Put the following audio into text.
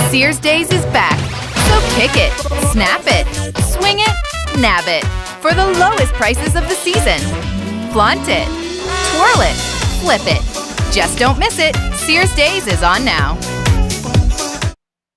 Sears Days is back, so kick it, snap it, swing it, nab it for the lowest prices of the season. Flaunt it, twirl it, flip it. Just don't miss it. Sears Days is on now.